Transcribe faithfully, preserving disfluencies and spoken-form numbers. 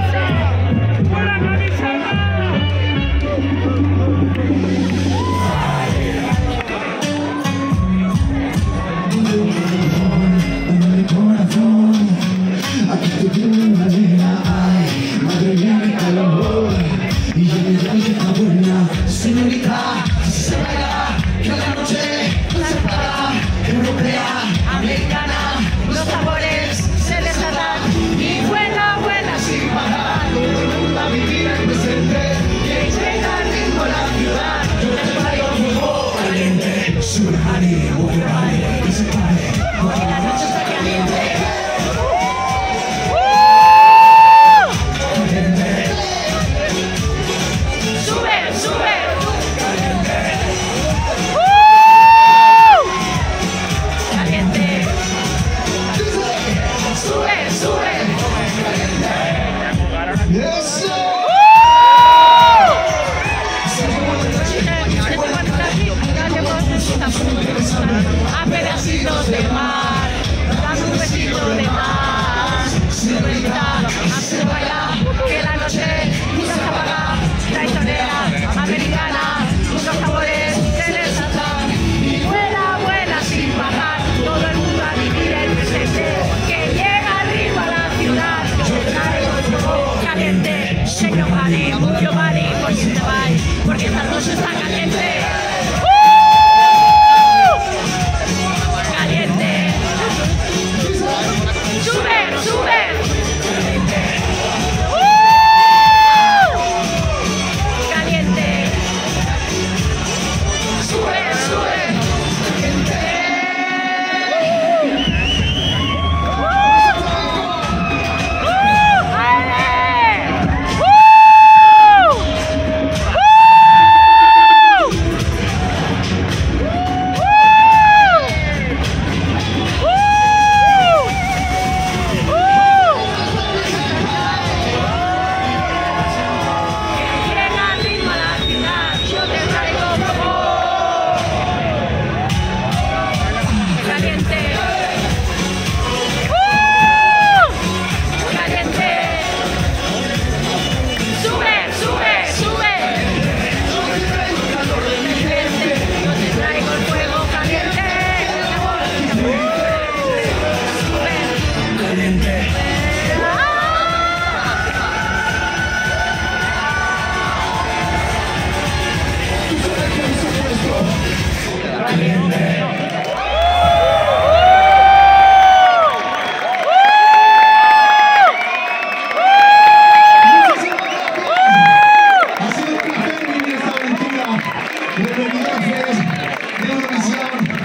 Señorita, se baila, que la noche no se para, europea, americana, los sabores se desatan y buena, buena sin parar. A vivir el presente, que llega al ritmo la ciudad. Yo te traigo fuego caliente, sube honey, move your body, que se pare, porque la noche está caliente. A pedacitos de mar, dame un besito de más. Señorita, hazte bailar, que la noche nunca se apaga. Traicionera, americana, muchos sabores se desatan. Y vuela, vuela sin bajar, todo el mundo a vivir el presente. Que llega arriba a la ciudad, yo te traigo el fuego caliente. Shake your body, move your body, porque te vais, porque esta noche está caliente. De Eurovisión.